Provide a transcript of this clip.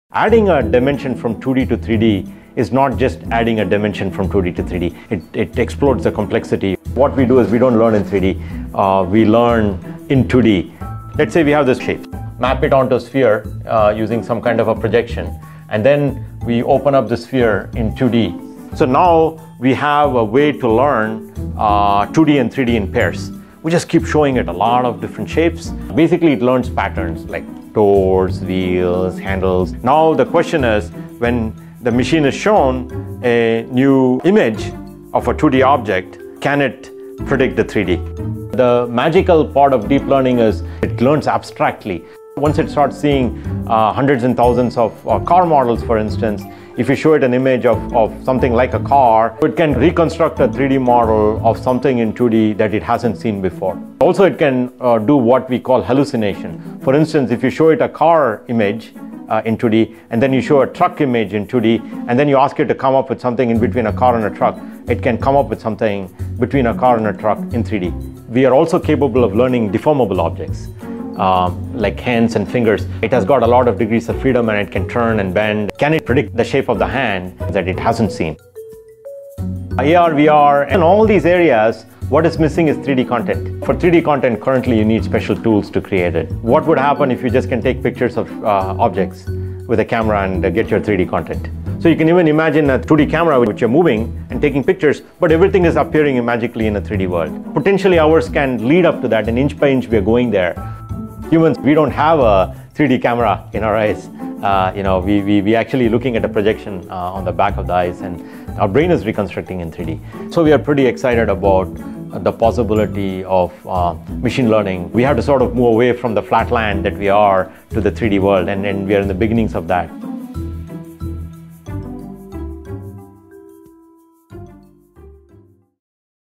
Adding a dimension from 2D to 3D is not just adding a dimension from 2D to 3D. It explodes the complexity. What we do is we don't learn in 3D, we learn in 2D. Let's say we have this shape. Map it onto a sphere using some kind of a projection, and then we open up the sphere in 2D. So now we have a way to learn 2D and 3D in pairs. We just keep showing it a lot of different shapes. Basically, it learns patterns like doors, wheels, handles. Now the question is, when the machine is shown a new image of a 2D object, can it predict the 3D? The magical part of deep learning is it learns abstractly. Once it starts seeing hundreds and thousands of car models, for instance, if you show it an image of something like a car, it can reconstruct a 3D model of something in 2D that it hasn't seen before. Also, it can do what we call hallucination. For instance, if you show it a car image in 2D, and then you show a truck image in 2D, and then you ask it to come up with something in between a car and a truck, it can come up with something between a car and a truck in 3D. We are also capable of learning deformable objects. Like hands and fingers. It has got a lot of degrees of freedom and it can turn and bend. Can it predict the shape of the hand that it hasn't seen? AR, VR, and all these areas, what is missing is 3D content. For 3D content, currently you need special tools to create it. What would happen if you just can take pictures of objects with a camera and get your 3D content? So you can even imagine a 2D camera which you're moving and taking pictures, but everything is appearing magically in a 3D world. Potentially ours can lead up to that, and inch by inch we are going there. Humans, we don't have a 3D camera in our eyes. We actually looking at a projection on the back of the eyes, and our brain is reconstructing in 3D. So we are pretty excited about the possibility of machine learning. We have to sort of move away from the flat land that we are to the 3D world, and we are in the beginnings of that.